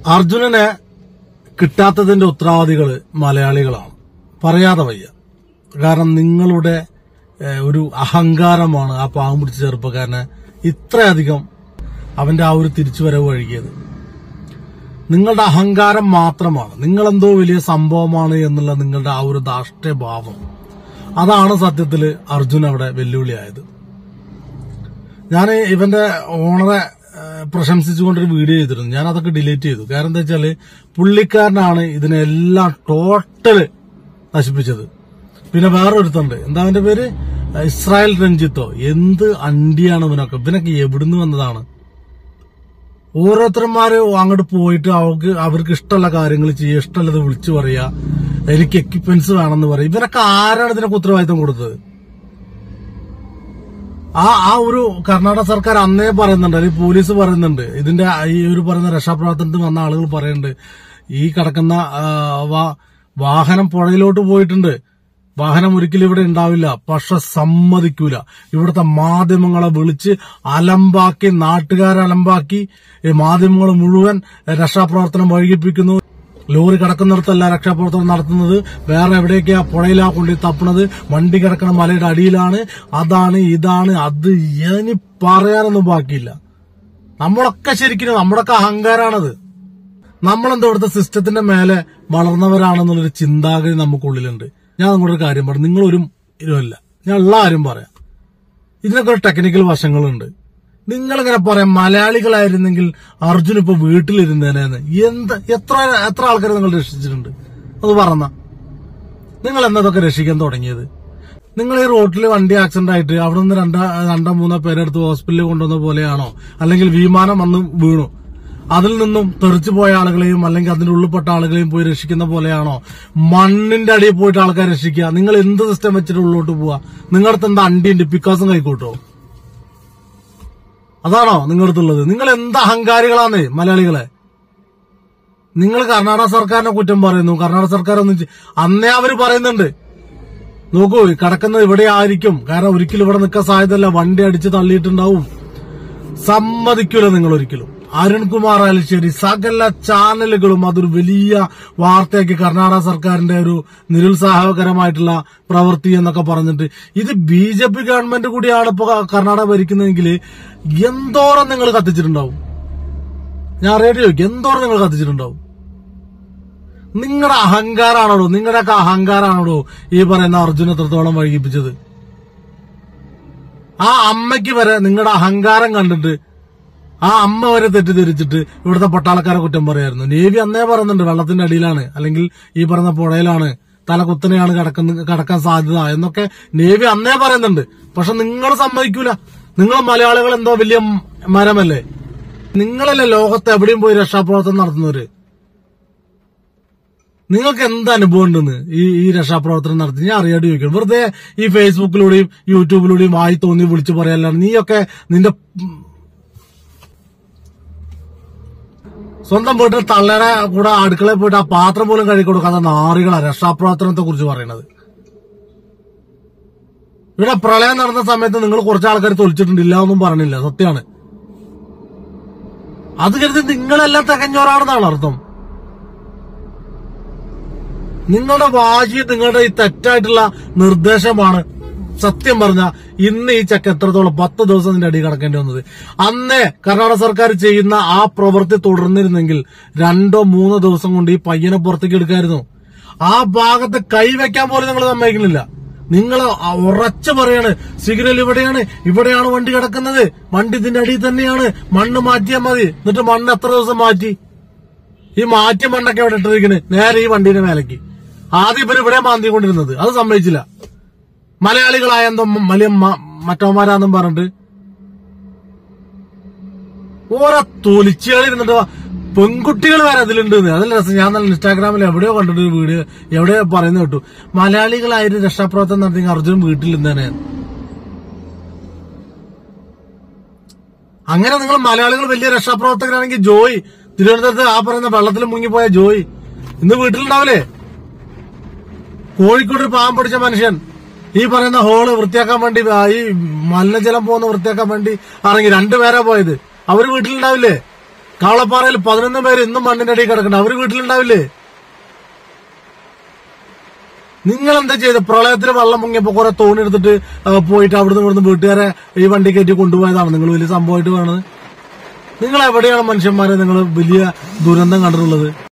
അർജുനനെ കിട്ടാത്തതിന്റെ ഉത്തരവാദികള് മലയാളികളാണ്, പറയാതെ വയ്യ. കാരണം നിങ്ങളുടെ ഒരു അഹങ്കാരമാണ് ആ പാവം പിടിച്ച ചെറുപ്പക്കാരനെ ഇത്രയധികം അവന്റെ ആ ഒരു തിരിച്ചുവരവ് വഴുകിയത്. നിങ്ങളുടെ അഹങ്കാരം മാത്രമാണ്, നിങ്ങളെന്തോ വലിയ സംഭവമാണ് എന്നുള്ള നിങ്ങളുടെ ആ ഒരു ധാർഷ്ട്യഭാവം, അതാണ് സത്യത്തില് അർജുൻ അവിടെ വെല്ലുവിളിയായത്. ഞാൻ ഇവന്റെ ഓണറെ പ്രശംസിച്ചുകൊണ്ടൊരു വീഡിയോ ചെയ്തിരുന്നു. ഞാൻ അതൊക്കെ ഡിലീറ്റ് ചെയ്തു. കാരണം എന്താ വെച്ചാല് പുള്ളിക്കാരനാണ് ഇതിനെല്ലാം ടോട്ടല് നശിപ്പിച്ചത്. പിന്നെ വേറൊരുത്തുണ്ട്, എന്താ അവന്റെ പേര്, ഇസ്രായേൽ രഞ്ജിത്തോ. എന്ത് അണ്ടിയാണ് ഇവനൊക്കെ എവിടുന്ന് വന്നതാണ്? ഓരോരുത്തന്മാര് അങ്ങോട്ട് പോയിട്ട് അവർക്ക് ഇഷ്ടമുള്ള കാര്യങ്ങൾ ചെയ്യുക, ഇഷ്ടമുള്ളത് വിളിച്ചു പറയാ, എനിക്ക് എക്യുപ്മെന്റ്സ് വേണമെന്ന് പറയും. ഇവരൊക്കെ ആരാണ് ഇതിനൊക്കെ ഉത്തരവാദിത്തം കൊടുത്തത്? ആ ഒരു കർണാടക സർക്കാർ അന്നേ പറയുന്നുണ്ട്, അല്ലെങ്കിൽ പോലീസ് പറയുന്നുണ്ട്, ഇതിന്റെ ഈ ഒരു പറയുന്ന രക്ഷാപ്രവർത്തനത്തിന് വന്ന ആളുകൾ പറയുന്നുണ്ട്, ഈ കിടക്കുന്ന വാഹനം പുഴയിലോട്ട് പോയിട്ടുണ്ട്, വാഹനം ഒരിക്കലും ഇവിടെ ഉണ്ടാവില്ല. പക്ഷെ സമ്മതിക്കൂല. ഇവിടുത്തെ മാധ്യമങ്ങളെ വിളിച്ച് അലമ്പാക്കി, നാട്ടുകാരെ അലമ്പാക്കി, മാധ്യമങ്ങൾ മുഴുവൻ രക്ഷാപ്രവർത്തനം വൈകിപ്പിക്കുന്നു. ലോറി കിടക്കുന്നിടത്തല്ല രക്ഷാപ്രവർത്തനം നടത്തുന്നത്, വേറെ എവിടേക്കാ പുഴയിലാ കൊണ്ടു തപ്പണത്, വണ്ടി കിടക്കണ മലയുടെ അടിയിലാണ്, അതാണ് ഇതാണ് അത്, ഇനി പറയാനൊന്നും ബാക്കിയില്ല. നമ്മളൊക്കെ ശരിക്കും നമ്മുടെയൊക്കെ അഹങ്കാരാണത്. നമ്മളെന്തോ ഇവിടുത്തെ സിസ്റ്റത്തിന്റെ മേലെ വളർന്നവരാണെന്നുള്ളൊരു ചിന്താഗതി നമുക്കുള്ളിലുണ്ട്. ഞാൻ നിങ്ങളൊരു കാര്യം പറഞ്ഞു, നിങ്ങളൊരു ഇരുവല്ല, ഞാൻ ഉള്ള കാര്യം പറയാം. ഇതിനൊക്കെ ഒരു ടെക്നിക്കൽ വശങ്ങളുണ്ട്. നിങ്ങളിങ്ങനെ പറയാം, മലയാളികളായിരുന്നെങ്കിൽ അർജുൻ ഇപ്പൊ വീട്ടിലിരുന്നേനെന്ന്. എത്ര ആൾക്കാരെ നിങ്ങൾ രക്ഷിച്ചിട്ടുണ്ട്? അത് പറഞ്ഞ നിങ്ങൾ എന്നതൊക്കെ രക്ഷിക്കാൻ തുടങ്ങിയത്? നിങ്ങൾ ഈ റോട്ടിൽ വണ്ടി ആക്സിഡന്റ് ആയിട്ട് അവിടെ നിന്ന് രണ്ടോ മൂന്നോ പേരെടുത്ത് ഹോസ്പിറ്റലിൽ കൊണ്ടുവന്ന പോലെയാണോ? അല്ലെങ്കിൽ വിമാനം വന്ന് വീണു, അതിൽ നിന്നും തെറിച്ചു പോയ ആളുകളെയും അല്ലെങ്കിൽ അതിന്റെ ഉള്ളിൽപ്പെട്ട ആളുകളെയും പോയി രക്ഷിക്കുന്ന പോലെയാണോ മണ്ണിന്റെ അടിയിൽ പോയിട്ട് ആൾക്കാരെ രക്ഷിക്കുക? നിങ്ങൾ എന്ത് സിസ്റ്റം വെച്ചിട്ട് ഉള്ളോട്ട് പോവാ? നിങ്ങളുടെ എന്താ അണ്ടിയുണ്ട്, പിക്കാസും കൈക്കോട്ടോ? അതാണോ നിങ്ങളടുത്തുള്ളത്? നിങ്ങൾ എന്ത് അഹങ്കാരികളാണ് മലയാളികളെ. നിങ്ങൾ കർണാടക സർക്കാരിനെ കുറ്റം പറയുന്നു. കർണാടക സർക്കാർ അന്നേ അവര് പറയുന്നുണ്ട്, നോക്കൂ കിടക്കുന്നത് ഇവിടെ ആയിരിക്കും, കാരണം ഒരിക്കലും ഇവിടെ നിൽക്കാൻ സാധ്യതയല്ല, വണ്ടി അടിച്ച് തള്ളിയിട്ടുണ്ടാവും. സമ്മതിക്കൂല നിങ്ങൾ ഒരിക്കലും. അരുൺകുമാർ ആയാലും ശരി, സകല ചാനലുകളും അതൊരു വലിയ വാർത്തയാക്കി കർണാടക സർക്കാരിന്റെ ഒരു നിരുത്സാഹകരമായിട്ടുള്ള പ്രവൃത്തി എന്നൊക്കെ പറഞ്ഞിട്ട്, ഇത് BJP ഗവൺമെന്റ് കൂടിയാണ് ഇപ്പൊ കർണാടക ഭരിക്കുന്നതെങ്കിൽ എന്തോരം നിങ്ങൾ കത്തിച്ചിട്ടുണ്ടാവും? ഞാൻ അറിയാതെ ചോദിക്കും, എന്തോരം നിങ്ങൾ കത്തിച്ചിട്ടുണ്ടാവും? നിങ്ങളുടെ അഹങ്കാരാണോ, നിങ്ങളുടെയൊക്കെ അഹങ്കാരാണോ ഈ പറയുന്ന അർജുൻ എത്രത്തോളം വൈകിപ്പിച്ചത്? ആ അമ്മയ്ക്ക് വരെ നിങ്ങളുടെ അഹങ്കാരം കണ്ടിട്ട് ആ അമ്മ വരെ തെറ്റിദ്ധരിച്ചിട്ട് ഇവിടുത്തെ പട്ടാളക്കാരെ കുറ്റം പറയായിരുന്നു. നേവി അന്നേ പറയുന്നുണ്ട് വെള്ളത്തിന്റെ അടിയിലാണ്, അല്ലെങ്കിൽ ഈ പറയുന്ന പുഴയിലാണ്, തലകുത്തനെയാണ് കടക്കാൻ സാധ്യത എന്നൊക്കെ നേവി അന്നേ പറയുന്നുണ്ട്. പക്ഷെ നിങ്ങൾ സമ്മതിക്കൂല. നിങ്ങൾ മലയാളികൾ എന്തോ വലിയ മരമല്ലേ? നിങ്ങളല്ലേ ലോകത്ത് എവിടെയും പോയി രക്ഷാപ്രവർത്തനം നടത്തുന്നവര്? നിങ്ങൾക്ക് എന്ത് അനുഭവം ഉണ്ടെന്ന് ഈ രക്ഷാപ്രവർത്തനം നടത്തി? ഞാൻ അറിയാതെ ചോദിക്കണം. വെറുതെ ഈ ഫേസ്ബുക്കിലൂടെയും യൂട്യൂബിലൂടെയും വായി തോന്നി വിളിച്ചു പറയാനാണ്. നീയൊക്കെ നിന്റെ സ്വന്തം വീട്ടിൽ തള്ളയുടെ കൂടെ അടുക്കളയിൽ പോയിട്ട് ആ പാത്രം പോലും കഴുകി കൊടുക്കാത്ത നാറികളാ രക്ഷാപ്രവർത്തനത്തെ കുറിച്ച് പറയണത്. ഇവിടെ പ്രളയം നടന്ന സമയത്ത് നിങ്ങൾ കുറച്ച് ആൾക്കാർ തൊലിച്ചിട്ടുണ്ടില്ല ഒന്നും പറഞ്ഞില്ല, സത്യമാണ്. അത് കരുതി നിങ്ങളെല്ലാം തികഞ്ഞോരാണെന്നാണ് അർത്ഥം. നിങ്ങളുടെ വാശി, നിങ്ങളുടെ ഈ തെറ്റായിട്ടുള്ള നിർദ്ദേശമാണ് സത്യം പറഞ്ഞ ഇന്ന് ഈ ചക്ക എത്രത്തോളം 10 ദിവസം ഇതിന്റെ അടി കിടക്കേണ്ടി വന്നത്. അന്നേ കർണാടക സർക്കാർ ചെയ്യുന്ന ആ പ്രവൃത്തി തുടർന്നിരുന്നെങ്കിൽ 2-3 ദിവസം കൊണ്ട് ഈ പയ്യനെ പുറത്തേക്ക് എടുക്കായിരുന്നു. ആ ഭാഗത്ത് കൈവയ്ക്കാൻ പോലും നിങ്ങൾ സമ്മതിക്കുന്നില്ല. നിങ്ങൾ ഉറച്ചു പറയാണ്, സിഗ്നൽ ഇവിടെയാണ് വണ്ടി കിടക്കുന്നത്, വണ്ടി ഇതിന്റെ അടിയിൽ തന്നെയാണ്, മണ്ണ് മാറ്റിയാൽ മതി. എന്നിട്ട് മണ്ണ് എത്ര ദിവസം മാറ്റി? ഈ മാറ്റിയ മണ്ണൊക്കെ അവിടെ ഇട്ടിരിക്കണ് നേരെ ഈ വണ്ടീന്റെ മേലേക്ക്. ആദ്യം ഇവർ ഇവിടെ മാന്തിക്കൊണ്ടിരുന്നത്, അത് സമ്മതിച്ചില്ല. മലയാളികളായ എന്തോ വലിയ മറ്റവന്മാരാന്നും പറഞ്ഞിട്ട് ഓരോ തൊലിച്ചുകളിരുന്നിട്ട് പെൺകുട്ടികൾ വരെ അതിലുണ്ട്. അതല്ല രസം. ഞാൻ നല്ല ഇൻസ്റ്റാഗ്രാമിൽ എവിടെയോ കണ്ടിട്ട് വീഡിയോ എവിടെയോ പറയുന്ന കേട്ടു, മലയാളികളായിട്ട് രക്ഷാപ്രവർത്തനം നടത്തി അർജുൻ വീട്ടിൽ നിന്നേനെ. അങ്ങനെ നിങ്ങൾ മലയാളികൾ വലിയ രക്ഷാപ്രവർത്തകരാണെങ്കിൽ ജോയ്, തിരുവനന്തപുരത്ത് ആ പറയുന്ന വെള്ളത്തിൽ മുങ്ങിപ്പോയ ജോയ് ഇന്ന് വീട്ടിലുണ്ടാവില്ലേ? കോഴിക്കോട് ഒരു പാവം പിടിച്ച മനുഷ്യൻ ഈ പറയുന്ന ഹോള് വൃത്തിയാക്കാൻ വേണ്ടി, ഈ മലിനജലം പോകുന്ന വൃത്തിയാക്കാൻ വേണ്ടി ഇറങ്ങി 2 പേരാ പോയത്. അവര് വീട്ടിലുണ്ടാവില്ലേ? കാവളപ്പാറയിൽ 11 പേര് ഇന്നും മണ്ണിന്റെ അടിയിൽ കിടക്കണ്ട. അവര് വീട്ടിലുണ്ടാവില്ലേ? നിങ്ങൾ എന്താ ചെയ്ത്? പ്രളയത്തിൽ വെള്ളം മുങ്ങിയപ്പോ കുറെ തോണി എടുത്തിട്ട് പോയിട്ട് അവിടുന്ന് ഇവിടുന്ന് വീട്ടുകാരെ ഈ വണ്ടി കയറ്റി കൊണ്ടുപോയതാണ് നിങ്ങൾ വലിയ സംഭവമായിട്ട് വേണത്. നിങ്ങൾ എവിടെയാണ് മനുഷ്യന്മാരെ നിങ്ങൾ വലിയ ദുരന്തം കണ്ടിട്ടുള്ളത്?